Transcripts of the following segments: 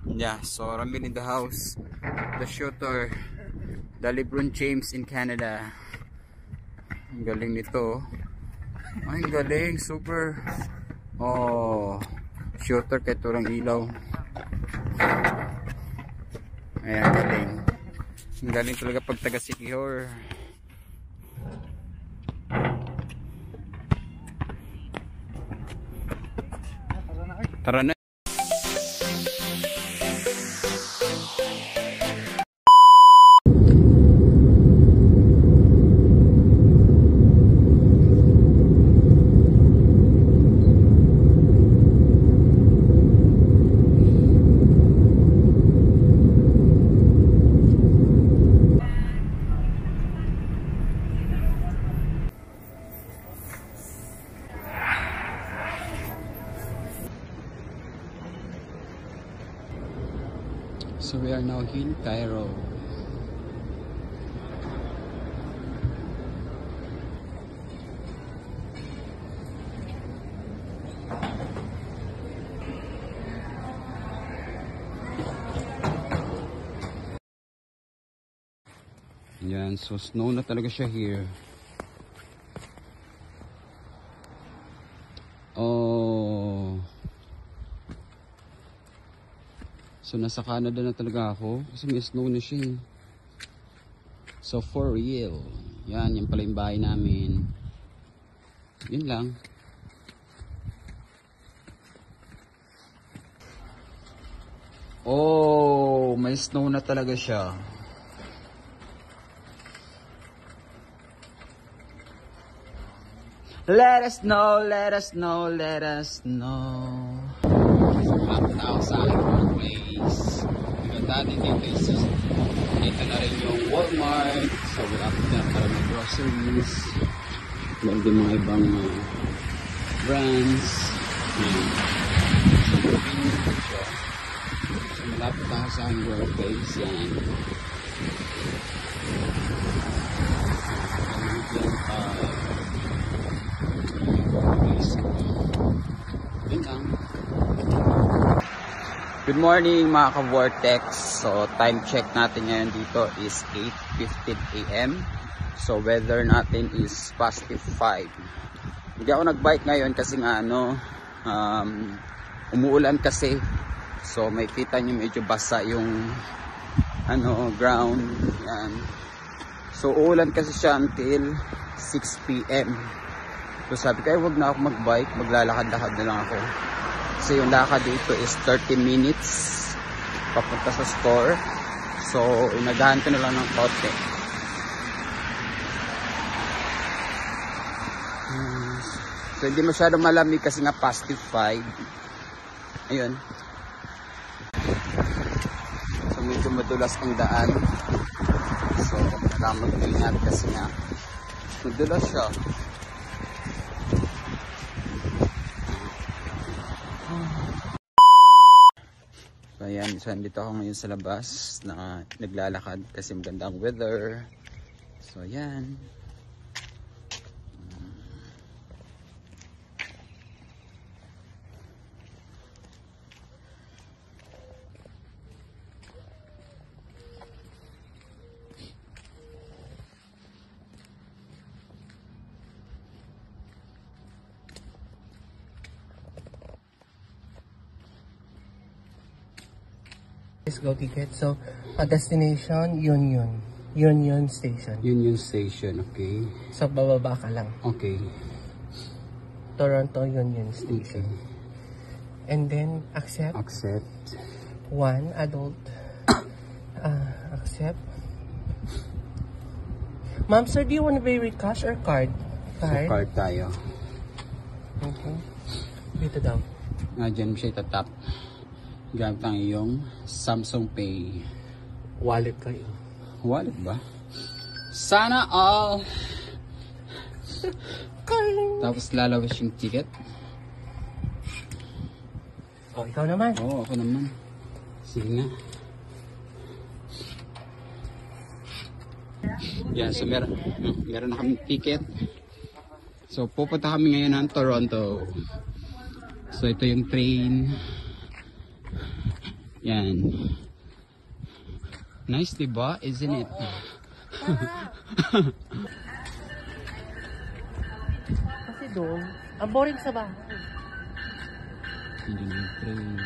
Yeah, so Ramil in the house. The shooter, the LeBron James in Canada. Ang galing nito. Ay, galing, super. Oh, shooter kay turang ilaw. Ayan, galing. Ang galing talaga pag taga City Hall. Tara na. So we are now in Cairo. Yan, so snow na talaga siya here. Oh. So nasa Canada na talaga ako kasi may snow na siya eh. So for real. Yan, yan pala yung bahay namin. Yun lang. Oh, may snow na talaga siya. Let us know, let us know, let us know. Malapit na ako sa aking workplace. Maganda din dito na rin yung Walmart. So malapit na para may groceries. Meron din mga ibang brands. So malapit na ako sa aking workplace. Yan. Good morning mga ka-Vortex. So time check natin ngayon dito is 8:15 AM. So weather natin is +5. Hindi ako nag-bike ngayon kasi nga umuulan kasi. So may kita nyo medyo basa yung ground. Yan. So uulan kasi siya until 6 PM. So sabi ko, wag na ako mag-bike, maglalakad-lakad na lang ako. Kasi yung lakad dito is 30 minutes papunta sa store. So inagahan ko na lang ng konti. So hindi masyadong malamig kasi nga +5. Ayun. So medyo madulas ang daan. So kailangan mag-ingat kasi nga madulas siya. So ayan, so dito ako ngayon sa labas na naglalakad kasi magandang weather. So ayan. Let's go ticket. So, a destination, Union Station. Union Station, okay. So, bababa ka lang. Okay. Toronto Union Station. Okay. And then, accept. Accept. One, adult. Accept. Ma'am, sir, do you want to pay with cash or card? Card? So, card tayo. Okay. Dito daw. Dyan mo siya itatap. Gamit ang iyong Samsung Pay. Wallet kayo. Wallet ba? Sana all! Tapos lalabas yung ticket. Oh, ikaw naman. Oo, ako naman. Sige nga. Yeah, so meron na kami ticket. So pupunta kami ngayon ng Toronto. So ito yung train. Yan. Nice, diba? Isn't it? Kasi doon, ang boring sa bahay. Hindi yung train.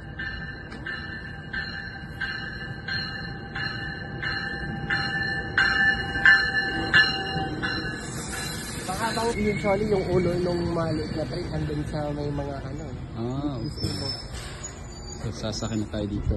Mahabang usually yung ulo nung maliit na train andun sa may mga ano. Okay. So, sasakay na tayo dito.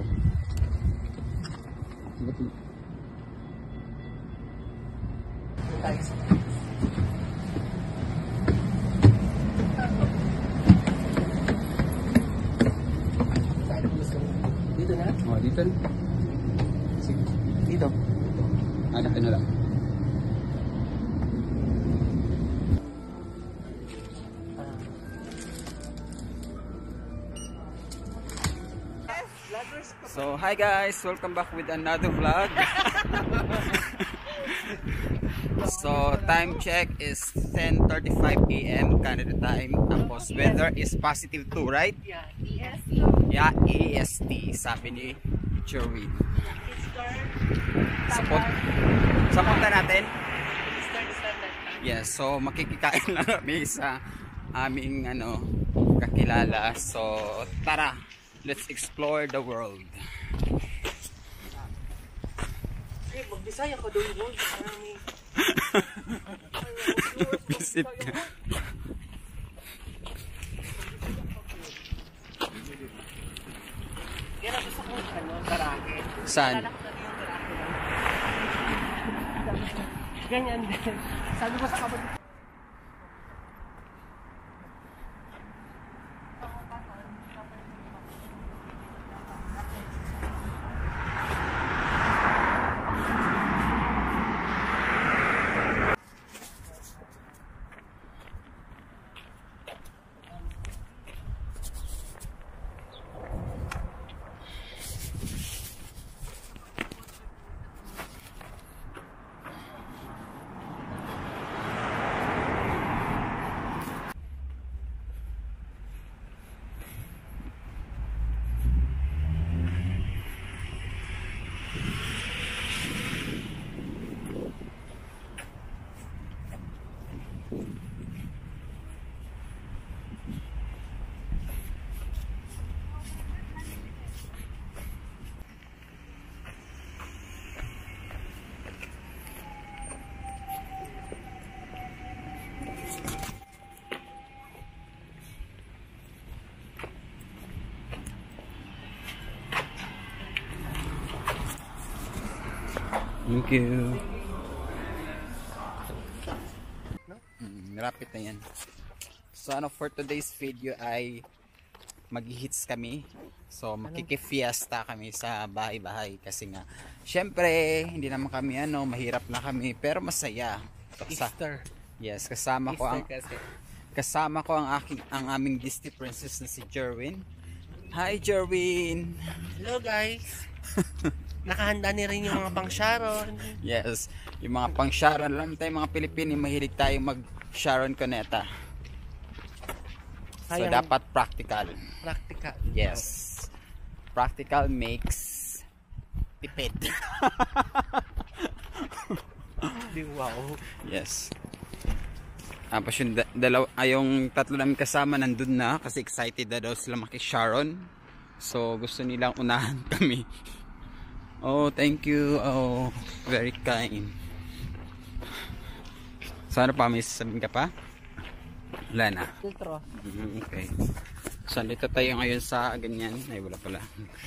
Dito na? Oh, dito na. Sige. Dito. Anak na lang. So, hi guys! Welcome back with another vlog. So, time check is 10:35 AM Canada time. Tapos, weather is positive 2, right? Yeah, EST. Yeah, EST, sabi ni Jerwin. Sa punta natin? Yes, so makikikain lang kami sa aming kakilala. So, tara! Let's explore the world. Eh, mag-Bisaya ka doon, Lord. Visit ka. Kaya na gusto ko karake. Saan? Ganyan din. Sabi ko sa kapatid. Thank you. Rapid na yan. So for today's video ay mag-hits kami. So makikifiesta kami sa bahay-bahay kasi nga syempre hindi naman kami mahirap na kami pero masaya. Easter. Yes, kasama ko ang aming Disney princess na si Jerwin. Hi Jerwin. Hello guys. Nakahanda ni rin yung mga pang-Sharon. Yes, yung mga pang-Sharon. Alam tayo mga Pilipino, mahilig tayo mag-Sharon Cuneta. So, dapat practical. Practical. Yes. Practical makes tipid. Wow. Yes. Tapos yung tatlo namin kasama nandun na kasi excited na daw sila maki-Sharon. So, gusto nilang unahan kami. Oh, thank you. Oh, very kind. Sana pa may sasabihin ka pa? Wala na. Filtro. Okay. So, dito tayo ngayon sa ganyan. Ay, wala pala.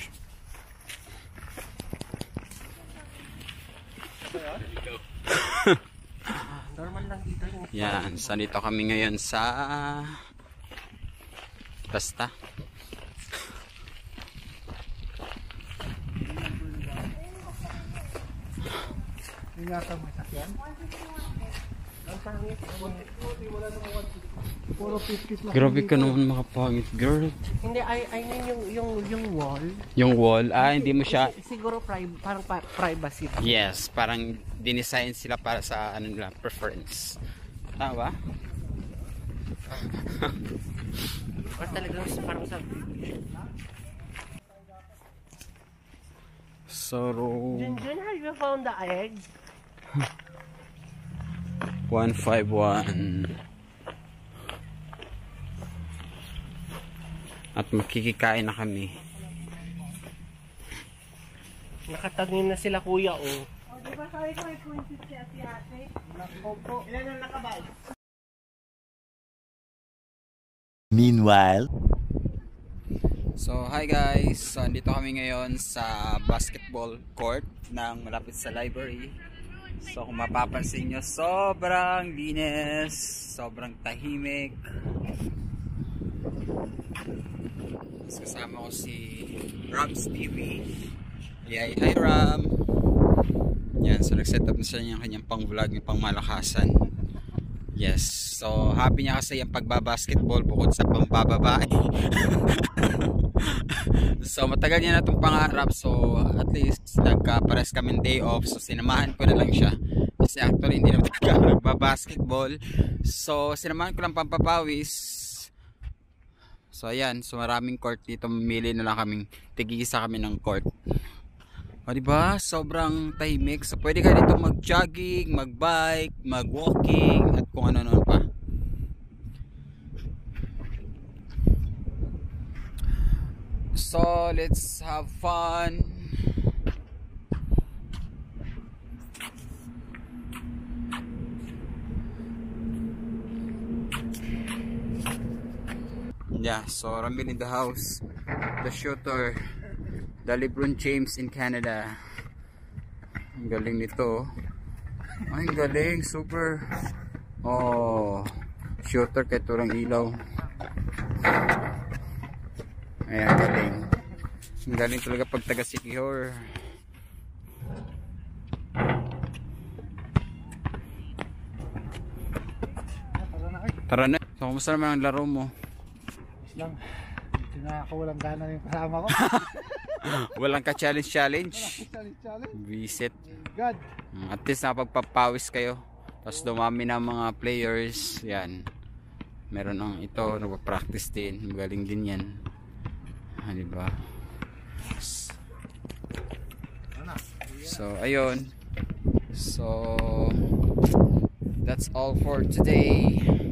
Normal lang dito yung... Yan. So, dito kami ngayon sa Basta. Ingatan mo sakyan? Ang pangit. Puro 50s lang. Grabe ka naman makapangit, girl. Hindi, I mean yung wall. Yung wall, hindi mo siya... Siguro parang privacy. Yes, parang dinesign sila para sa nila, preference. Tama ba? Or talagang parang sa... So, Junjun, have you found the egg? 151. At makikikain na kami. Nakatagin na sila kuya, oh. Di ba sabi ko may punsit si ate? Ilan ang nakabay? Meanwhile, So, hi guys. So, andito kami ngayon sa basketball court ng malapit sa library. So, kung mapapansin nyo, sobrang linis, sobrang tahimik. Tapos kasama ko si Rams TV. Hi Ram. Yan, so nag-set up na siya yung kanyang pang-vlog, yung pang-malakasan. Yes, so happy niya kasi yung pagbabasketball bukod sa pambababae. So matagal niya na itong pangarap, so at least nagka-pares kami day off, so sinamahan ko na lang siya. Kasi actually hindi naman talaga nagbabasketball, so sinamahan ko lang pampapawis. So ayan, so maraming court dito, mamili na lang kaming, tig-isa kami ng court. O diba? Sobrang tahimik. So pwede ka dito mag-jogging, mag-bike, mag-walking, at kung ano-ano pa. So let's have fun. Yeah, so Ramil in the house. The shooter, the LeBron James in Canada. Ang galing nito. Ay, ang galing, super. Oh, shooter kahit walang ilaw. Ayan, galing. Ang galing talaga pag taga Sikihor. Tara na. So, kumusta naman ang laro mo? Lang. Hindi na ako walang gana yung kasama ko. Walang ka-challenge. Challenge. Visit. God. At least nakapagpapawis kayo. Tapos dumami na mga players. Yan. Meron ang ito, nagpa-practice din. Magaling din yan. Diba? So, ayun. So, that's all for today.